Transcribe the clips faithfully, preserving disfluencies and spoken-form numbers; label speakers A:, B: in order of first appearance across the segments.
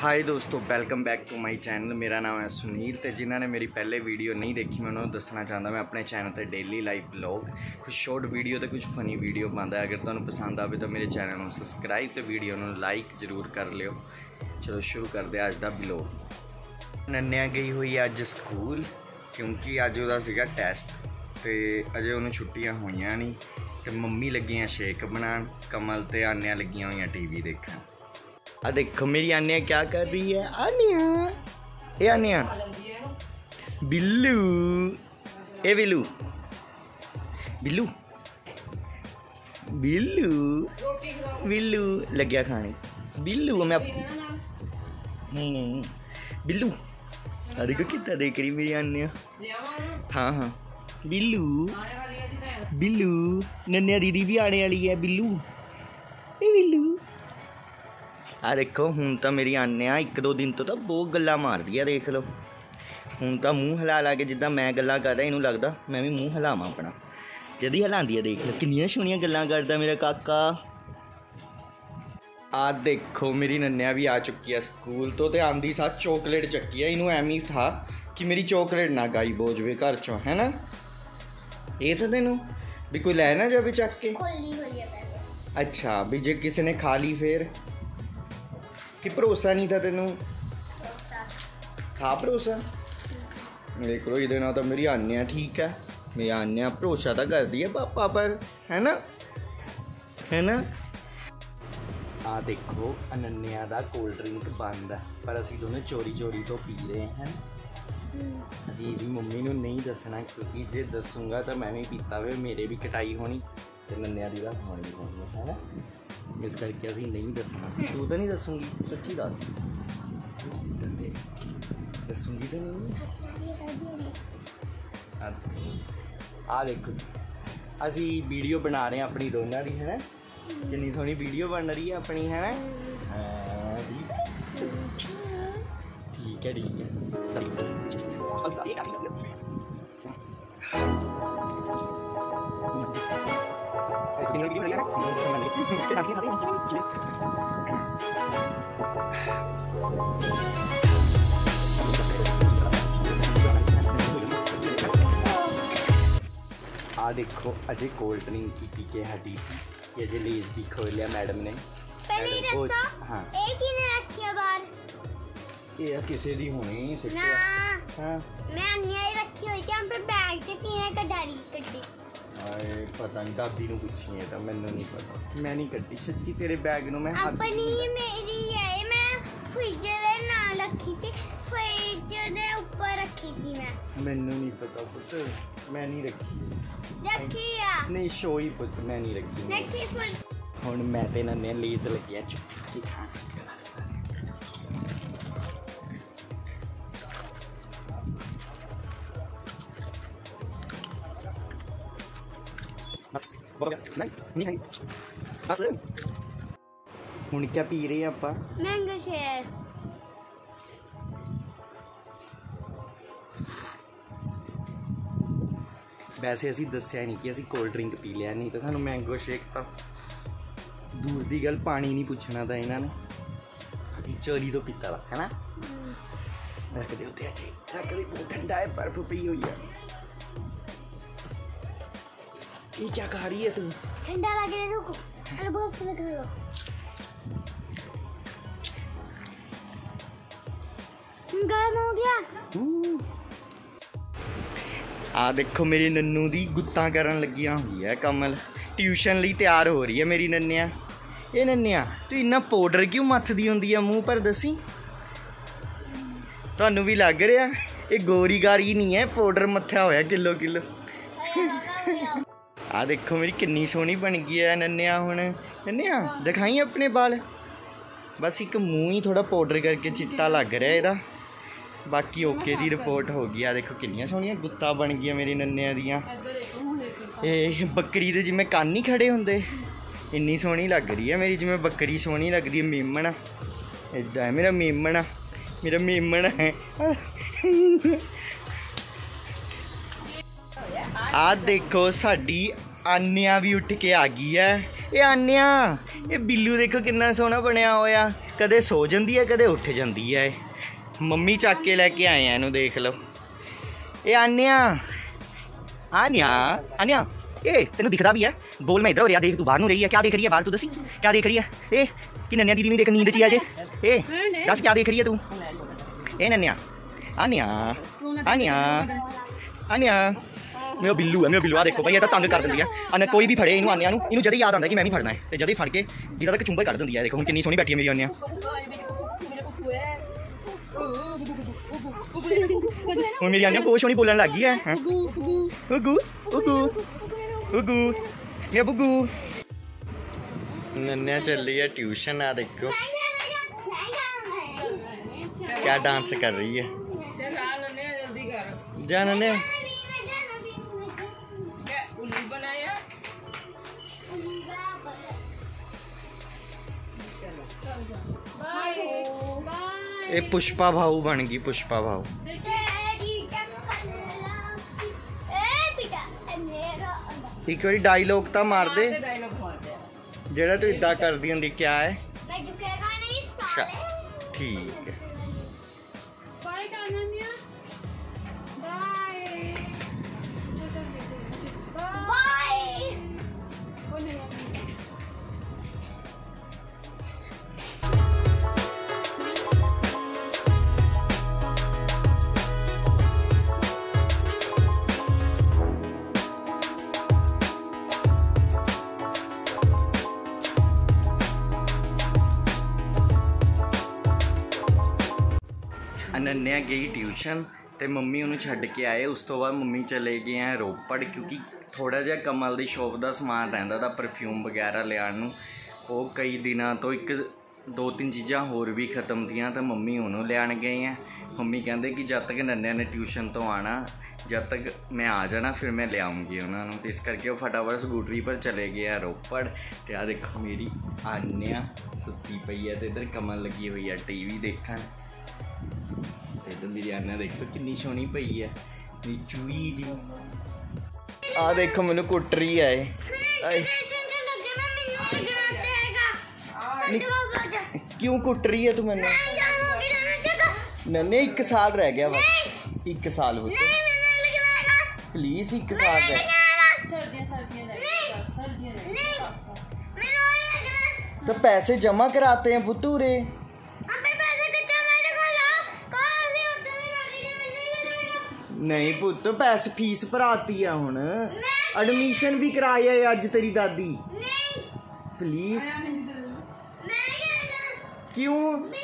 A: हाय दोस्तों, welcome back to my channel. मेरा नाम है सुनील। तो जिन्होंने मेरी पहले वीडियो नहीं देखी मैं उन्होंने दसना चाहता मैं अपने चैनल पर डेली लाइव ब्लॉग, कुछ शॉर्ट वीडियो तो कुछ फनी वीडियो पाता है। अगर तुम्हें पसंद आए तो मेरे चैनल को सबसक्राइब तो वीडियो को लाइक जरूर कर लियो। चलो शुरू करते अज का ब्लॉग। नन्या गई हुई है अज स्कूल क्योंकि अज वह सीगा टैसट तो अजे उन्होंने छुट्टियां हुई नहीं। तो मम्मी लगी हैं शेक बनान, कमल ते आन्या लगियां हुई टी वी देखा। आ देखो मेरी आन्या क्या कर रही है। आन्या ए आन्या बिल्लू ए बिल्लू बिल्लू बिल्लू बिल्लू लग गया खाने। बिल्लू मैं नहीं नहीं बिल्लू आ देखो कितना देख रही मेरी आन्या। हाँ हाँ बिल्लू बिल्लू नन्या दीदी भी आने वाली है। बिल्लू ए बिल्लू आ देखो हूँ तो मेरी आन्या एक दो दिन तो बहुत गल्लां मारदी है। देख लो हूँ तो मूँह हिला ला के जिदा मैं गल्लां कर रहा, इनू लगता मैं भी मूँह हिलावां अपना। जदी हिलांदी है देख लो कितनियां सोहनियां गल्लां करदा मेरा काका। आ देखो मेरी नन्या भी आ चुकी है स्कूल तो ते आंदी साथ चॉकलेट चक्की है। इनू एम ही था कि मेरी चॉकलेट ना गायब हो जाए घर चो, है ना। ये तो तेनू भी कोई लै ना जाए चक के। अच्छा भी जे किसी ने खा ली फिर कि भरोसा नहीं था तेनू। था भरोसा देख लो ये ना तो मेरी आन्या ठीक है। मेरी आन्या भरोसा तो कर दी है पापा पर, है ना है ना। आ देखो अनन्या दा कोल्ड ड्रिंक बंद है पर असी दोनों चोरी चोरी तो पी रहे हैं। असी भी मम्मी नू नहीं दसना क्योंकि जे दसूंगा तो मैं भी पीता वे मेरे भी कटाई होनी तो नन्या दी रात होनी होनी है ना। इस करके असी नहीं दसना। तू तो नहीं दसूंगी सच्ची दस दसूंगी तो नहीं। आ देखो असी वीडियो बना रहे हैं अपनी दोनों की, है ना। कितनी सोहनी वीडियो बन रही है अपनी, है ना। ठीक है ठीक है आ देखो अजय कोल्ड ड्रिंक की पी के हटी थी। अजय लेज भी खोल लिया मैडम ने।
B: मैडम को हाँ एक ही ने रखी है बाहर।
A: ये किसी दी होनी सिर्फ
B: ना
A: हां
B: मैं अन्य ही रखी हुई थी। हम पे बैग से किने कटारी कट्टी।
A: आए पता नहीं दादी नु पूछी है तो मैंने नहीं पता। मैं नहीं कट्टी सच्ची तेरे बैग नु मैं
B: अपनी मेरी है। मैं फ्रिज दे नाल रखी थी, फ्रिज दे ऊपर रखी थी मैं।
A: मैंने नहीं पता पुੱਤ मैं नहीं रखी
B: रखी आ
A: नहीं शोई पुੱਤ मैं नहीं रखी
B: रखी फुल।
A: हुन मैं ते नन्ने लेज लगिया चुप के खाना। बस नहीं नहीं है बस हुन क्या पी रहे हैं आपा।
B: Mango shake.
A: वैसे असी दस्या नहीं कि असी कोल्ड ड्रिंक पी लिया, नहीं तो सानू मैंगो शेक तो दूर की गल पानी नहीं पूछना था इन्होंने। असी चोरी तो पीता वा, है ना। रख दे उत्ते अजे रख दे बहुत ठंडा है बर्फ पी हुई है। ये क्या खा रही है तू।
B: ठंडा लग रहा है रुको अरे बहुत लग रहा है। गर्म हो गया।
A: आ देखो मेरी नन्नू दी गुत्तां करन लगियां हुई है। कमल ट्यूशन ਲਈ तैयार हो रही है मेरी नन्या। ये नन्या तू इन्ना पाउडर क्यों मथदी हुंदी है मूँह पर दसी। तुहानू भी लग रहा ये गोरी गारी नहीं है पाउडर मत्था होया किलो किलो। आ देखो मेरी कितनी सोहनी बन गई है नन्या। हुण नन्या दिखाई अपने बाल। बस एक मूँह ही थोड़ा पाउडर करके चिट्टा लग रहा है इहदा, बाकी ओके दी रिपोर्ट हो गई। आ देखो कितनियां सोहनियां गुत्तां बन गई मेरी नन्या दियां। ए बकरी दे जिवें कन्न ही खड़े हुंदे इन्नी सोहनी लग रही है मेरी, जिवें बकरी सोहनी लगदी है। मेमन इदां है मेरा मेमन मेरा मेमन है। आ देखो साडी आन्या भी उठ के आ गई है ਇਹ ਆਨਿਆ ਇਹ ਬਿੱਲੂ ਦੇਖੋ ਕਿੰਨਾ ਸੋਹਣਾ ਬਣਿਆ ਹੋਇਆ ਕਦੇ ਸੋ ਜਾਂਦੀ ਹੈ ਕਦੇ ਉੱਠ ਜਾਂਦੀ ਹੈ ਮੰਮੀ ਚੱਕ ਕੇ ਲੈ ਕੇ ਆਏ ਆ ਇਹਨੂੰ ਦੇਖ ਲਓ ਇਹ ਆਨਿਆ ਆਨਿਆ ਆਨਿਆ ए तेन दिखता भी है बोल मैं इधर हो रहा देख तू बाहर रही है क्या देख रही है बाहर तू दसी क्या देख रही है ए कि नन्या दीदी नहीं देख नींद ची अजे ए दस क्या देख रही है तू ए नन्या आनिया आनिया आनिया मेरा बिल्लू है मेरा बिल्लू आ देखो भाई ये तो तंग कर दी है अने कोई भी फड़े इनू आनिया इनू जद याद आता कि मैं भी फड़ना है तो जद ही फड़ के जिदा तक चुंबा कट दी है देखो हम कितनी सोहनी बैठी है मेरी आनिया ਹੁਣ ਮੇਰੀ ਆਨਿਆ ਬਹੁਤ ਸੋਹਣੀ ਬੋਲਣ ਲੱਗ ਗਈ ਹੈ ਗੁੱਗੂ ਗੁੱਗੂ ਗੁੱਗੂ ਮੇਰਾ ਗੁੱਗੂ ਨੰਨਿਆ ਚੱਲੀ ਹੈ ट्यूशन आ देखो क्या डांस कर रही है जल्दी कर जा नन्ने ये पुष्पा भाऊ बन गई पुष्पा भाऊ एक बार डायलॉग तो मार दे जेड़ा तू इदा कर दी होंदी क्या है ठीक है अनन्या गई ट्यूशन तो मम्मी उन्हें छड्ड के आए उस तो बाद मम्मी चले गए हैं रोपड़ क्योंकि थोड़ा जिहा कमल की शॉप का समान रहिंदा था परफ्यूम वगैरह लियाण वो कई दिनों तो एक दो तीन चीज़ां होर भी खत्म थियां तो मम्मी उन्होंने लियाण गए हैं मम्मी कहते कि जब तक नन्या ने ट्यूशन तो आना जब तक मैं आ जाना फिर मैं ले आऊँगी उन्होंने तो इस करके वो फटाफट स्कूटरी पर चले गए हैं रोपड़ तो आ देखो मेरी आन्या सुती पई है तो इधर कमल लगी हुई है टी वी देखण इधर मेरी आन्या देखो कितनी सोहनी पई है मेरी चूई जी आ देखो मैनू कुट रही है क्यों कुट रही है तू मैनू नन्ने एक साल रह गया बस एक साल हो प्लीज एक साल रह तो पैसे जमा कराते हैं पुत्तूरे नहीं पुत पैसे फीस भराती है हुण एडमिशन भी कराई है अज तेरी दादी प्लीज क्यों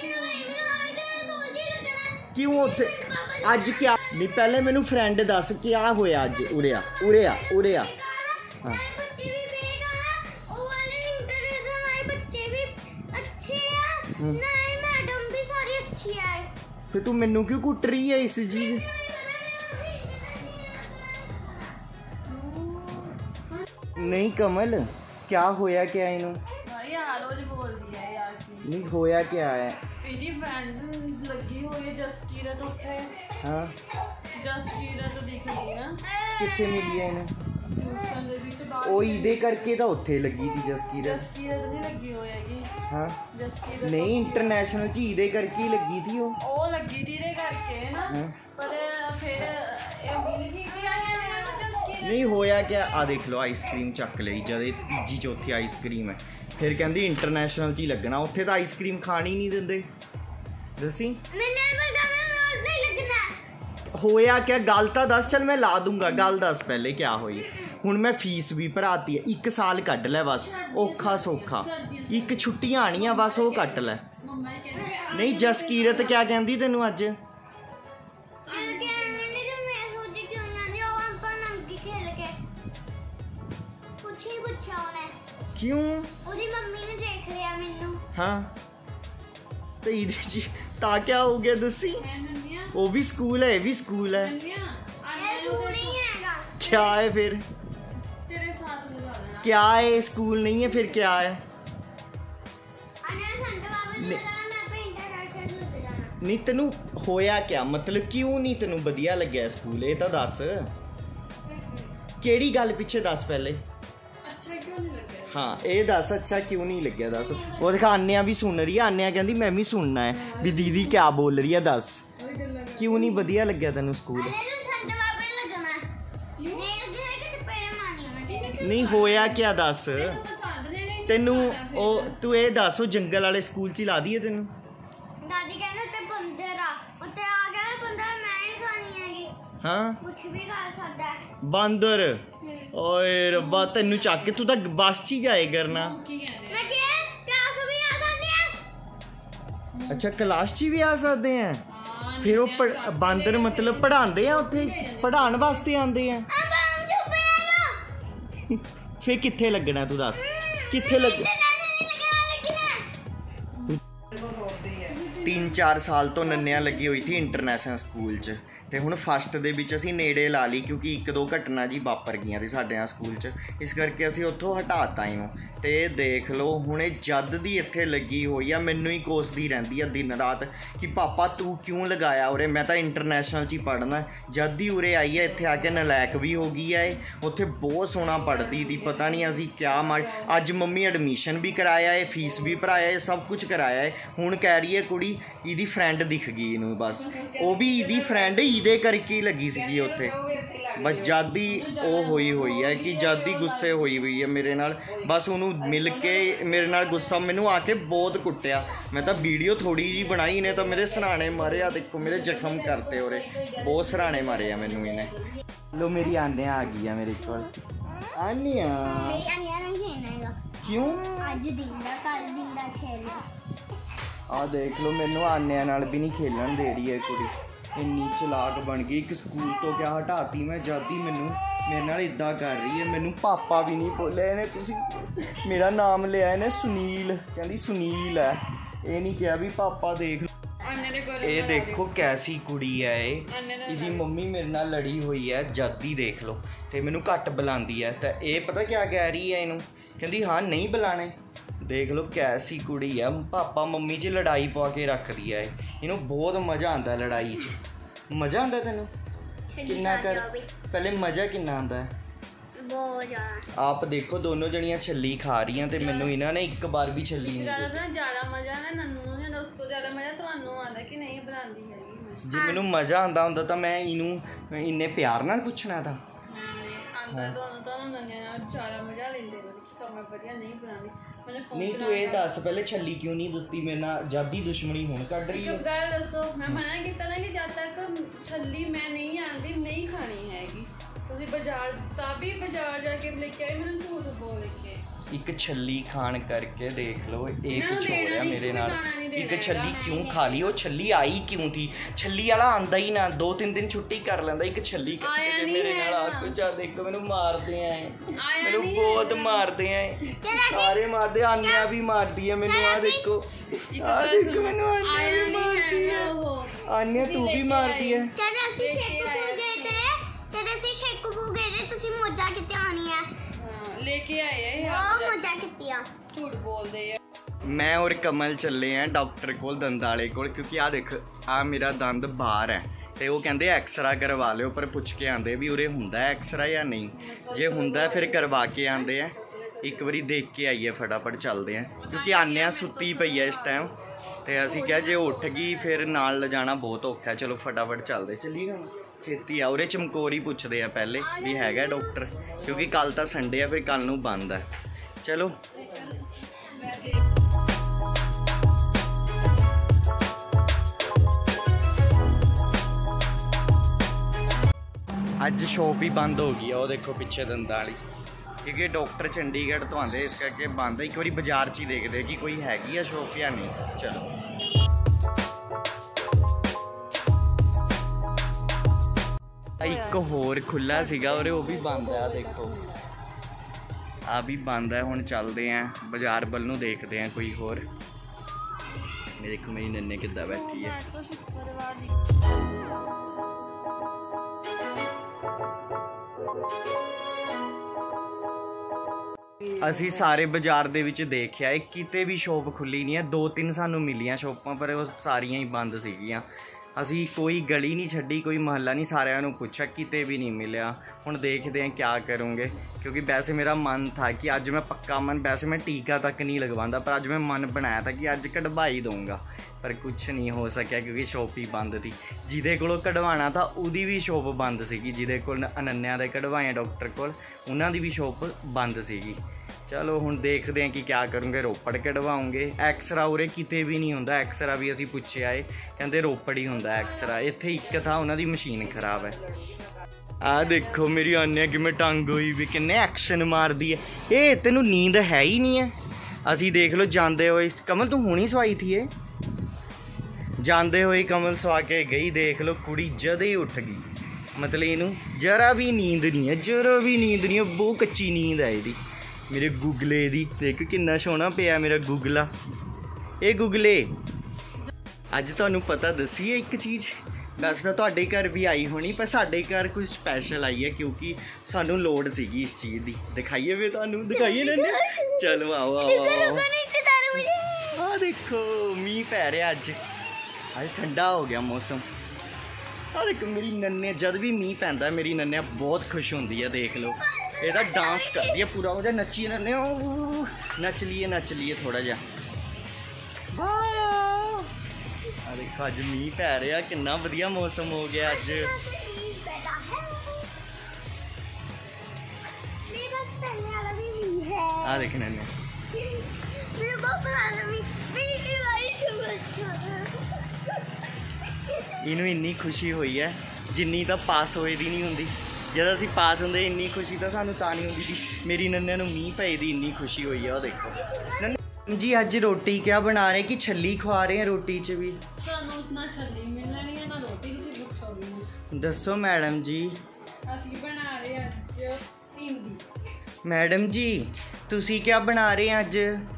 A: क्यों उत्थे अज क्या नहीं पहले मैनू फ्रेंड दस क्या होया अज उरे आ उरे आ उरे आ हाँ फिर तू मैनू क्यों कुट रही है इस चीज नहीं कमल क्या होया क्या इनू नहीं होया क्या है
C: मेरी फ्रेंड लगी हुई है जसकीरत उत्थे
A: हाँ
C: जसकीरत दिख रही ना
A: किथे मिली है इनू
C: ट्यूशन दे विच बाहर
A: ओ इदे करके तो उत्थे लगी थी जसकीरत
C: जसकीरत नहीं लगी हुई हैगी
A: हाँ
C: जसकीरत
A: नहीं इंटरनेशनल च इदे करके ही लगी थी वो
C: ओ लगी थी दे करके ना
A: हाँ?
C: पर फिर ए मिल गई क्या है जसकीरत
A: नहीं होया क्या आ देख लो आइसक्रीम चक ली जद तीजी चौथी आइसक्रीम है फिर कहती इंटरनेशनल च ही लगना उत्थे तो आइसक्रीम खानी नहीं देंदे दसी होया क्या गल तो दस चल मैं ला दूंगा गल दस पहले क्या हुई हुण मैं फीस भी भराती है एक साल कट लै बस औखा सौखा एक छुट्टियां आनियां बस वो कट लै नहीं जसकीरत क्या कहती तेनू अज क्यों
B: मम्मी ने देख लिया मैनू
A: हाँ तो जी ता क्या हो गया दसी वो भी स्कूल है ये भी स्कूल है क्या है फिर
C: तेरे साथ लगा देना
A: क्या है स्कूल नहीं है फिर क्या है नहीं तेनू होया क्या मतलब क्यों नहीं तेनू वधिया लग्या स्कूल ये तो दस केड़ी गल पिछे दस पहले
C: अच्छा क्यों नहीं लग रहा
A: हाँ ये दस अच्छा क्यों नहीं लग्या दस वो देखा आन्या भी सुन रही है आन्या कहती मैं भी सुनना है भी दीदी क्या बोल रही है दस क्यों नहीं बढ़िया लग्या तेन स्कूल नहीं होया क्या दस तेनू ओ तू ये दस जंगल वाले स्कूल च ला दिए तेन
B: दादी कहने ते बंदर आ उत्ते आ गया बंदा मैं ही खानी हैगी
A: हाँ
B: कुछ भी खा सकदा है
A: बांदर ओए रब्बा तेनू चक के तू तो बस च ही जाए करना
B: मैं क्या क्लास भी आ सकते हैं
A: अच्छा क्लास च भी आ सकते हैं फिर वो पढ़, बांदर मतलब पढ़ाते हैं उत्थे पढ़ाने वास्ते आंदे हैं
B: अब हम चुप रहो
A: फिर कित्थे लगना तू दस कित्थे लग तीन चार साल तो नन्निया लगी हुई थी इंटरनेशनल स्कूल च ਤੇ ਹੁਣ ਫਸਟ ਦੇ ਵਿੱਚ ਅਸੀਂ ਨੇੜੇ ਲਾ ਲਈ ਕਿਉਂਕਿ ਇੱਕ ਦੋ ਘਟਨਾ ਜੀ ਵਾਪਰ ਗਈਆਂ ਸੀ ਸਾਡੇ ਨਾਲ ਸਕੂਲ 'ਚ ਇਸ ਕਰਕੇ ਅਸੀਂ ਉੱਥੋਂ ਹਟਾਤਾ ਇਹਨੂੰ ਤੇ ਇਹ ਦੇਖ ਲਓ ਹੁਣ ਇਹ ਜਦ ਦੀ ਇੱਥੇ ਲੱਗੀ ਹੋਈ ਆ ਮੈਨੂੰ ਹੀ ਕੋਸਦੀ ਰਹਿੰਦੀ ਆ ਦਿਨ ਰਾਤ ਕਿ ਪਾਪਾ ਤੂੰ ਕਿਉਂ ਲਗਾਇਆ ਉਰੇ ਮੈਂ ਤਾਂ ਇੰਟਰਨੈਸ਼ਨਲ 'ਚ ਹੀ ਪੜ੍ਹਨਾ ਜਦ ਦੀ ਉਰੇ ਆਈ ਹੈ ਇੱਥੇ ਆ ਕੇ ਨਲਾਇਕ ਵੀ ਹੋ ਗਈ ਹੈ ਇਹ ਉੱਥੇ ਬਹੁਤ ਸੋਹਣਾ ਪੜ੍ਹਦੀ ਦੀ ਪਤਾ ਨਹੀਂ ਅਸੀਂ ਕਿਆ ਮਾਰ ਅੱਜ ਮੰਮੀ ਐਡਮਿਸ਼ਨ ਵੀ ਕਰਾਇਆ ਹੈ ਫੀਸ ਵੀ ਭਰਾਇਆ ਹੈ ਸਭ ਕੁਝ ਕਰਾਇਆ ਹੈ ਹੁਣ ਕਹਿ ਰਹੀ ਹੈ ਕੁੜੀ ਇਹਦੀ ਫਰੈਂਡ ਦਿਖ ਗਈ ਇਹਨੂੰ ਬਸ ਉਹ ਵੀ ਇਹਦੀ ਫਰੈਂਡ ਇਹਦੇ ਕਰਕੇ ਹੀ ਲੱਗੀ ਸੀਗੀ ਉੱਥੇ ਬਸ ਜਦ ਹੀ ਉਹ ਹੋਈ ਹੋਈ ਹੈ ਕਿ ਜਦ ਹੀ ਗੁੱਸੇ ਹੋਈ ਹੋਈ ਹੈ ਮੇਰੇ ਨਾਲ ਬਸ ਉਹਨੂੰ ਮਿਲ ਕੇ ਮੇਰੇ ਨਾਲ ਗੁੱਸਾ ਮੈਨੂੰ ਆ ਕੇ ਬਹੁਤ ਕੁੱਟਿਆ ਮੈਂ ਤਾਂ ਵੀਡੀਓ ਥੋੜੀ ਜੀ ਬਣਾਈ ਨੇ ਤਾਂ ਮੇਰੇ ਸਰਾਣੇ ਮਾਰੇ ਆ ਦੇਖੋ ਮੇਰੇ ਜ਼ਖਮ ਕਰਤੇ ਉਰੇ ਬਹੁਤ ਸਰਾਣੇ ਮਾਰੇ ਆ ਮੈਨੂੰ ਇਹਨੇ ਲੋ ਮੇਰੀ ਆਨਿਆ ਆ ਗਈ ਆ ਮੇਰੇ ਕੋਲ ਆਨਿਆ
B: ਮੇਰੀ ਆਨਿਆ ਨਹੀਂ ਖੇਲਣਾ
A: ਕਿਉਂ
B: ਅੱਜ ਦਿਨ ਦਾ ਕੱਲ ਦਿਨ ਦਾ ਖੇਲਣਾ
A: ਆ ਦੇਖ ਲਓ ਮੈਨੂੰ ਆਨਿਆ ਨਾਲ ਵੀ ਨਹੀਂ ਖੇਲਣ ਦੇ ਰਹੀ ਹੈ ਕੁੜੀ ਇੰਨੀ ਚਲਾਕ ਬਣ ਗਈ ਇੱਕ ਸਕੂਲ ਤੋਂ ਕਿਆ ਹਟਾਤੀ ਮੈਂ ਜਦ ਹੀ ਮੈਨੂੰ ਮੇਰੇ ਨਾਲ ਇਦਾਂ ਕਰ ਰਹੀ ਹੈ ਮੈਨੂੰ ਪਾਪਾ ਵੀ ਨਹੀਂ ਬੋਲਿਆ ਇਹਨੇ ਤੁਸੀਂ ਮੇਰਾ ਨਾਮ ਲਿਆ ਇਹਨੇ ਸੁਨੀਲ ਕਹਿੰਦੀ ਸੁਨੀਲ ਹੈ ਇਹ ਨਹੀਂ ਕਿਹਾ ਵੀ ਪਾਪਾ ਦੇਖ ਇਹ ਦੇਖੋ ਕੈਸੀ ਕੁੜੀ ਹੈ ਇਹ ਇਹਦੀ ਮੰਮੀ ਮੇਰੇ ਨਾਲ ਲੜੀ ਹੋਈ ਹੈ ਜਦ ਹੀ ਦੇਖ ਲਓ ਤੇ ਮੈਨੂੰ ਘੱਟ ਬੁਲਾਉਂਦੀ ਹੈ ਤਾਂ ਇਹ ਪਤਾ ਕਿਆ ਕਹਿ ਰਹੀ ਹੈ ਇਹਨੂੰ ਕਹਿੰਦੀ ਹਾਂ ਨਹੀਂ ਬੁਲਾਣੇ ਦੇਖ ਲਓ ਕੈਸੀ ਕੁੜੀ ਹੈ ਪਾਪਾ ਮੰਮੀ 'ਚ ਲੜਾਈ ਪਾ ਕੇ ਰੱਖਦੀ ਹੈ ਇਹਨੂੰ ਬਹੁਤ ਮਜ਼ਾ ਆਉਂਦਾ ਲੜਾਈ 'ਚ ਮਜ਼ਾ ਆਉਂਦਾ ਤੈਨੂੰ ਕਿੰਨਾ ਕਰ ਪਹਿਲੇ ਮਜ਼ਾ ਕਿੰਨਾ ਆਉਂਦਾ ਹੈ
B: ਬਹੁਤ ਜ਼ਿਆਦਾ
A: ਆਪ ਦੇਖੋ ਦੋਨੋਂ ਜਣੀਆਂ ਛੱਲੀ ਖਾ ਰਹੀਆਂ ਤੇ ਮੈਨੂੰ ਇਹਨਾਂ ਨੇ ਇੱਕ ਵਾਰ ਵੀ ਛੱਲੀ ਨਹੀਂ ਦਿੱਤੀ
C: ਜ਼ਿਆਦਾ ਮਜ਼ਾ ਨਾ ਨੰਨੂ ਨੂੰ ਉਸ ਤੋਂ ਜ਼ਿਆਦਾ ਮਜ਼ਾ ਤੁਹਾਨੂੰ ਆਉਂਦਾ ਕਿ ਨਹੀਂ ਬੁਲਾਉਂਦੀ ਹੈਗੀ
A: ਜੇ ਮੈਨੂੰ ਮਜ਼ਾ ਆਉਂਦਾ ਹੁੰਦਾ ਤਾਂ ਮੈਂ ਇਹਨੂੰ ਇੰਨੇ ਪਿਆਰ ਨਾਲ ਪੁੱਛਣਾ ਤਾਂ
C: ਆਉਂਦਾ ਤੁਹਾਨੂੰ ਤੁਹਾਨੂੰ ਨੰਨਿਆਂ ਨਾਲ ਜ਼ਿਆਦਾ ਮਜ਼ਾ ਲੈਂਦੇ ਹੋ ਕਿ ਕੰਮ ਵਧੀਆ ਨਹੀਂ ਬੁਲਾਉਂਦੀ
A: ਨਹੀਂ ਤੂੰ ਇਹ ਦੱਸ ਪਹਿਲੇ ਛੱਲੀ ਕਿਉਂ ਨਹੀਂ ਦਿੱਤੀ ਮੇਰੇ ਨਾਲ ਜਾਦੀ ਦੁਸ਼ਮਣੀ ਹੁਣ ਕੱਢ ਰਹੀ ਹੈ
C: ਇੱਕ ਗੱਲ ਦੱਸੋ ਮੈਂ ਮਨਾ ਕੀਤਾ ਨਾ ਕਿ ਜਦ ਤੱਕ ਛੱਲੀ ਮੈਂ ਨਹੀਂ ਆਂਦੀ ਨਹੀਂ ਖਾਣੀ ਹੈਗੀ ਤੁਸੀਂ ਬਾਜ਼ਾਰ ਤਾਂ ਵੀ ਬਾਜ਼ਾਰ ਜਾ ਕੇ ਲੈ ਕੇ ਆਏ ਮੈਨੂੰ ਝੂਠ ਬੋਲ ਕੇ ਇੱਕ
A: ਛੱਲੀ ਖਾਣ ਕਰਕੇ ਦੇਖ ਲਓ ਇਹ ਕੁਝ ਹੋ ਰਿਹਾ ਮੇਰੇ ਨਾਲ ਇੱਕ ਛੱਲੀ ਕਿਉਂ ਖਾ ਲਈ ਉਹ ਛੱਲੀ ਆਈ ਕਿਉਂ ਥੀ ਛੱਲੀ ਵਾਲਾ ਆਂਦਾ ਹੀ ਨਾ ਦੋ ਤਿੰਨ ਦਿਨ ਛੁੱਟੀ ਕਰ ਲੈਂਦਾ ਇੱਕ ਛੱਲੀ ਕਰਕੇ ਮੇਰੇ ਨਾਲ ਆ ਕੁਝ ਆ ਦੇਖੋ ਮੈਨੂੰ ਮਾਰਦੇ ਆ ਮੈਨੂੰ ਬਹੁਤ ਮਾਰਦੇ ਆ ਸਾਰੇ ਮਾਰਦੇ ਆਨਿਆ ਵੀ ਮਾਰਦੀ ਹੈ ਮੈਨੂੰ ਆ ਦੇਖੋ ਆ ਦੇਖੋ ਮੈਨੂੰ ਆਨਿਆ ਵੀ ਮਾਰਦੀ ਹੈ ਆਨਿਆ ਤੂੰ ਵੀ ਮਾਰਦੀ ਹੈ
B: ਚਲ ਅਸੀਂ ਸ਼ੇਕੂ ਗਏ ਤੇ ਚਲ ਅਸੀਂ ਸ਼ੇਕੂ ਗਏ ਤੇ ਤੁਸੀਂ ਮੋਜਾ ਕਿਤੇ ਆਣੀ ਹੈ
C: लेके आए हैं
B: ਉਹ ਮੋਜਾ ਕਿਤੇ ਆ
C: झूठ बोलते हैं
A: मैं और कमल चले हैं डॉक्टर को दंद वाले को क्योंकि आ देख आ मेरा दंद बाहर है तो वो कहते एक्सरा करवा लियो पर पुछ के आते भी उरे हुंदा है एक्सरा या नहीं जे हुंदा है फिर करवा के आते हैं एक बारी देख के आइए फटाफट चलते हैं क्योंकि आन्या सुती पई है इस टाइम तो असी क्या जे उठ गई फिर नाल ले जाना बहुत औखा है चलो फटाफट चलते चलिएगा छेती आ उरे चमकोर ही पुछते हैं पहले भी हैगा डॉक्टर क्योंकि कल तो संडे है फिर कल नूं बंद है चलो अज शॉप ही बंद हो गई है वो देखो पिछे दंदां वाली क्योंकि डॉक्टर चंडीगढ़ तो आते इस करके बंद है एक बार बाजार च ही देखते कि कोई हैगी है शॉप या नहीं चलो एक होर खुला सीगा और वो भी बंद है देखो आ भी बंद है हुण चलते हैं बाजार बल नूं देखते हैं कोई होर देखो मेरी नन्ने किद्दां बैठी है असी सारे बाजार दे विच देखिया किते भी शॉप खुली नहीं है दो तीन सानू मिलियां शॉपां पर वो सारियां ही बंद सीगियां ਅਸੀਂ ਕੋਈ ਗਲੀ ਨਹੀਂ ਛੱਡੀ, ਕੋਈ ਮੁਹੱਲਾ ਨਹੀਂ, ਸਾਰਿਆਂ ਨੂੰ ਪੁੱਛਿਆ, ਕਿਤੇ ਵੀ नहीं मिलिया। ਹੁਣ देखते हैं क्या करूँगे, क्योंकि वैसे मेरा मन था कि अज मैं पक्का मन, वैसे मैं टीका तक नहीं लगवाता, पर अज मैं मन बनाया था कि अज कढ़वा ही दूँगा, पर कुछ नहीं हो सकिया क्योंकि शॉप ही बंद थी। जिदे कोलों कढ़वाना था उदी भी शॉप बंद सीगी, जिदे कोल अनन्या दे कढ़वाए डॉक्टर कोल उन्हां दी भी शॉप बंद सीगी। चलो हुण देखते हैं कि क्या करूँगे, रोपड़ कढ़वाऊँगे। एक्सरा उरे किते भी नहीं होंदा, एक्सरा भी असीं पुछिआ है, कहंदे रोपड़ ही होंदा एक्सरा, इत्थे एक था उन्हां दी मशीन खराब है। आ देखो मेरी अन्या किवें टंग हुई भी, किन्ने एक्शन मार दी है। ए तेनू नींद है ही नहीं है। असीं देख लो जांदे होए, कमल तू हुणी सवाई थी ये, जांदे होए कमल सवा के गई, देख लो कुड़ी जद ही उठ गई, मतलब इनू जरा भी नींद नहीं है, जरा भी नींद नहीं है, बहुत कच्ची नींद है इहदी। मेरे गुगले दी देख किन्ना सोहना पिया मेरा गुगला। ए गुगले अज तुहानू पता दसी है एक चीज़, वैसे तो तुहाडे घर भी आई होनी, पर साडे घर कुछ स्पैशल आई है क्योंकि सानू लोड़ सीगी इस चीज़ की। दिखाइए वे तुहानू, दिखाइए ना, चलो आओ आओ आओ। आ देखो मीह पै रहा अज, अज ठंडा हो गया मौसम। और एक मेरी नन्ने जब भी मीह पैंदा मेरी नन्या बहुत खुश होंदी है, देख लो ਇਹਦਾ डांस करती है पूरा, वजह नच्ची नन्ने, नच लिए नच लिए थोड़ा जा। आ देखो अज मीह पै रहा, कितना वधिया मौसम हो गया अज। आ देख नन्ने इनू इन्नी खुशी हुई है जिन्नी तो पास होए दी नहीं होंदी। जब असी पास होंगे इन्नी खुशी तो सानू तां नहीं होंदी थी। मेरी नन्ने नू मीह पए दी इन्नी खुशी हुई है। देखो नन्ने जी अज रोटी क्या बना रहे, कि छली खवा रहे हैं रोटी च भी?
C: सानू इतना छली मिलनी है ना रोटी की भुख।
A: दसो मैडम जी।
C: असी बना रहे अज भिंडी।
A: मैडम जी तुसी क्या बना रहे हैं अज?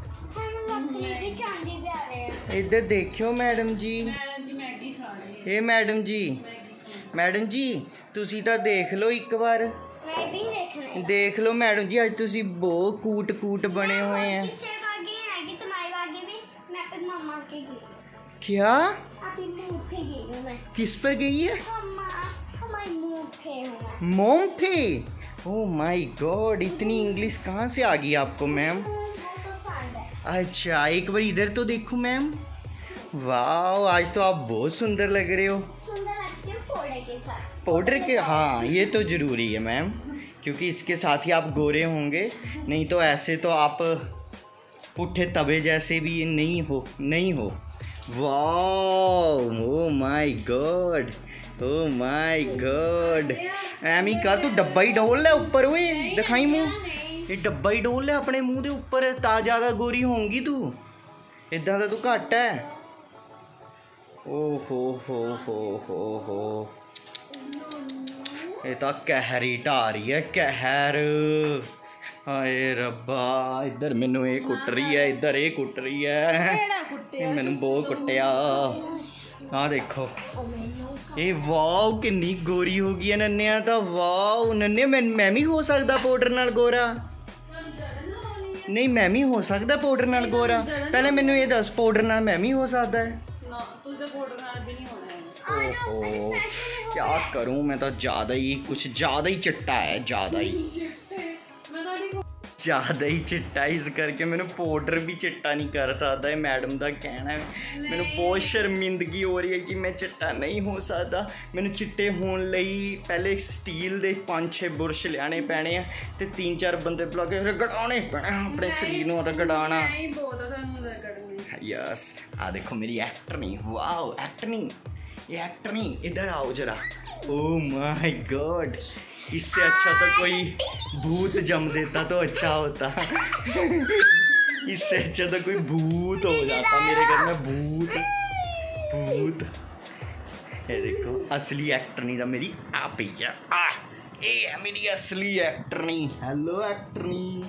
A: इधर देखियो मैडम जी।
C: मैडम जी मैगी खा रहे हैं।
A: ए मैडम जी, मैडम जी तुसी तो देख लो एक बार,
B: मैं भी देखना।
A: देख लो मैडम जी अज तुसी बहुत कूट कूट बने हुए हैं।
B: किससे वागे हैगी तुम्हारी वागे भी, मैं अपनी मम्मा के गई।
A: क्या?
B: अभी मुंह पे गई हूं मैं।
A: किस पर गई है?
B: मम्मा हमारे मुंह पे हूं।
A: मोम पे? ओह माय गॉड, इतनी इंग्लिश कहाँ से आ गई आपको मैम? अच्छा एक बार इधर तो देखो मैम। वाह आज तो आप बहुत सुंदर लग रहे हो।
B: सुंदर लगती हो पाउडर के साथ।
A: पाउडर के, हाँ ये तो ज़रूरी है मैम, क्योंकि इसके साथ ही आप गोरे होंगे, नहीं तो ऐसे तो आप पुट्ठे तवे जैसे भी नहीं हो नहीं हो। वाह oh my God, oh my God. Amy का तू डब्बा ही डोल ले ऊपर, हुए दिखाई मुँह, ये डब्बा ही डोल ले अपने मुँह के ऊपर, ता ज़्यादा गोरी होंगी तू, इदा तो तू घट है। ओ हो हो हो हो हो ये तो कहरी ढारी है, कहर। हाय रब्बा इधर मैनू ये कुट रही है, इधर ये कुट रही है, मैनू बहुत कुटिया। हाँ देखो ये वाह किन्नी गोरी हो गई है नन्या तो। वाह नन्ने मैं मैं भी हो सकता पाउडर नाल गोरा? नहीं मैं भी हो सकता पाउडर नाल गोरा? पहले मैनू ये दस पाउडर नाल मैं भी हो सकता है? ओहो क्या करूं, मैं तो ज़्यादा ही कुछ ज़्यादा ही चिट्टा है, ज़्यादा ही ज़्यादा ही चिट्टा, इस करके मैंने पाउडर भी चिट्टा नहीं कर सकता है। मैडम का कहना है मैंने बहुत शर्मिंदगी हो रही है कि मैं चिट्टा नहीं हो सकता। मैंने चिट्टे होने लई पहले स्टील के पाँच छे बुरश लियाने पैने हैं, तो तीन चार बंदे बुला के रगड़ाने पैने अपने शरीर को, रगड़ाना। यस आ देखो मेरी एक्टर नहीं, वाह एक्टर नहीं, ये एक्टर नहीं, इधर आओ जरा। ओह माय गॉड, इससे अच्छा तो कोई भूत जम देता तो अच्छा होता। इससे अच्छा तो कोई भूत हो जाता मेरे घर में, भूत भूत। ये देखो असली एक्टर नहीं था मेरी आप ही क्या, आ ये है मेरी असली एक्टर नहीं। हेलो एक्टर नहीं।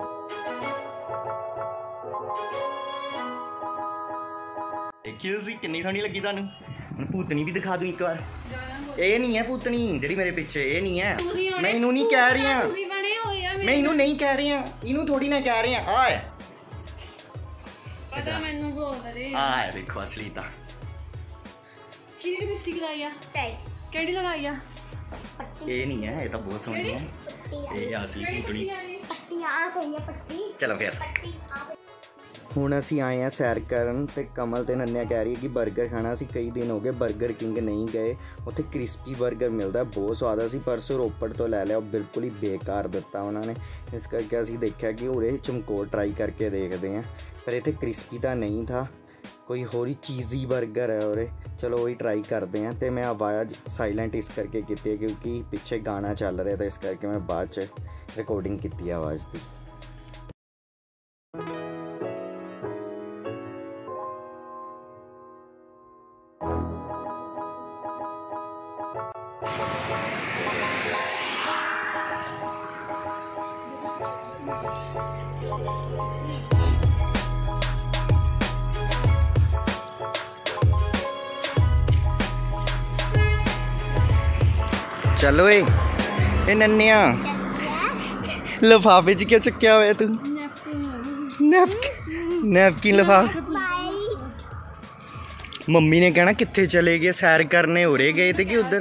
A: देखियो सी कितनी सोहनी लगी तुहानू। भूतनी भी दिखा दूं एक बार। ये नहीं है भूतनी जी मेरे पिछे, ये नहीं है। मैं इनू नहीं कह रही हूं, मैं इनू नहीं कह रही हूं, इनू थोड़ी ना कह रही हूं। आ है
C: पता मैनू बोल दे,
A: आ है देखो असली ता।
C: की लिपस्टिक लाई आ केड़ी लगाई आ
A: ये नहीं है, ये तो बहुत सोहनी है। ये असली टुकड़ी। चलो फिर ਹੁਣ ਅਸੀਂ ਆਏ ਆ ਸੈਰ ਕਰਨ ਤੇ ਕਮਲ ਤੇ ਨੰਨਿਆ ਕਹਿ ਰਹੀ ਹੈ ਕਿ 버ਗਰ ਖਾਣਾ। ਅਸੀਂ ਕਈ ਦਿਨ ਹੋ ਗਏ 버ਗਰ ਕਿੰਗ ਨਹੀਂ ਗਏ। ਉੱਥੇ ਕ੍ਰਿਸਪੀ 버ਗਰ ਮਿਲਦਾ, ਬਹੁਤ ਸਵਾਦ। ਅਸੀਂ ਪਰਸੋਂ ਰੋਪੜ ਤੋਂ ਲੈ ਲਿਆ, ਉਹ ਬਿਲਕੁਲ ਹੀ ਬੇਕਾਰ ਦਿੱਤਾ ਉਹਨਾਂ ਨੇ। ਇਸ ਕਰਕੇ ਅਸੀਂ ਦੇਖਿਆ ਕਿ ਉਰੇ ਚਮਕੌਰ ਟਰਾਈ ਕਰਕੇ ਦੇਖਦੇ ਹਾਂ। ਪਰ ਇੱਥੇ ਕ੍ਰਿਸਪੀ ਤਾਂ ਨਹੀਂ ਥਾ, ਕੋਈ ਹੋਰ ਹੀ ਚੀਜ਼ੀ 버ਗਰ ਹੈ ਉਰੇ। ਚਲੋ ਉਹੀ ਟਰਾਈ ਕਰਦੇ ਹਾਂ। ਅਤੇ ਮੈਂ ਆਵਾਜ਼ ਸਾਈਲੈਂਟ ਇਸ ਕਰਕੇ ਕੀਤੀ ਹੈ ਕਿਉਂਕਿ ਪਿੱਛੇ ਗਾਣਾ ਚੱਲ ਰਿਹਾ, ਤਾਂ ਇਸ ਕਰਕੇ ਮੈਂ ਬਾਅਦ 'ਚ ਰਿਕਾਰਡਿੰਗ ਕੀਤੀ ਆਵਾਜ਼ ਦੀ। चलो ए नन्निया लिफाफे च क्या चुक्या हुआ तू? नैपकिन लिफाफे। मम्मी ने कहना कितने चले गए सैर करने, हो रहे गए थे कि उधर।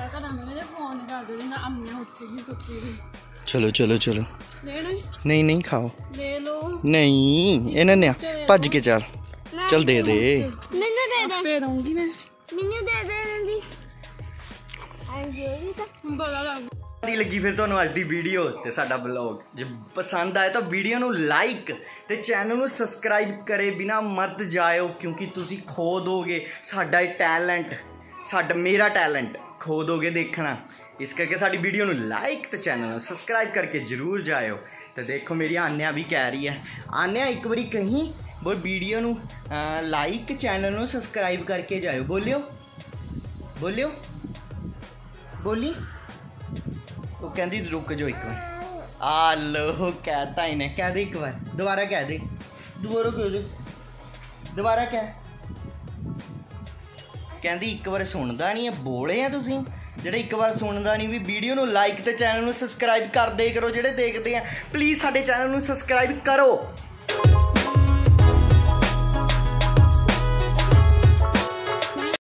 A: चलो चलो चलो नहीं नहीं खाओ नहीं ए नन्निया भज के चल चल दे दे लगी फिर तुहानू अज दी वीडियो ते साडा ब्लॉग जे पसंद आए तो वीडियो नू लाइक ते चैनल नू सबसक्राइब करे बिना मत जाओ क्योंकि तुसी खो दोगे साडा टैलेंट, साडा मेरा टैलेंट खो दोगे देखना। इस करके साडी वीडियो नू लाइक ते चैनल नू सबसक्राइब करके जरूर जाओ। तो देखो मेरी आन्या भी कह रही है, आन्या एक बारी कहीं वो वीडियो नू लाइक चैनल नू सबसक्राइब करके जाओ। बोलियो बोलियो बोली। वो कहती रुक जाओ एक बार। आ लो कहता इन्हें, कह दे एक बार, दोबारा कह दे, दोबारा कह दे, दोबारा कह। कहती एक बार सुनता नहीं है, बोले हैं तुसीं ਜਿਹੜੇ ਇੱਕ ਵਾਰ ਸੁਣਦਾ ਨਹੀਂ। ਵੀ ਵੀਡੀਓ ਨੂੰ ਲਾਈਕ ਤੇ ਚੈਨਲ ਨੂੰ ਸਬਸਕ੍ਰਾਈਬ ਕਰ ਦੇ ਕਰੋ। ਜਿਹੜੇ ਦੇਖਦੇ ਆ ਪਲੀਜ਼ ਸਾਡੇ ਚੈਨਲ ਨੂੰ ਸਬਸਕ੍ਰਾਈਬ ਕਰੋ।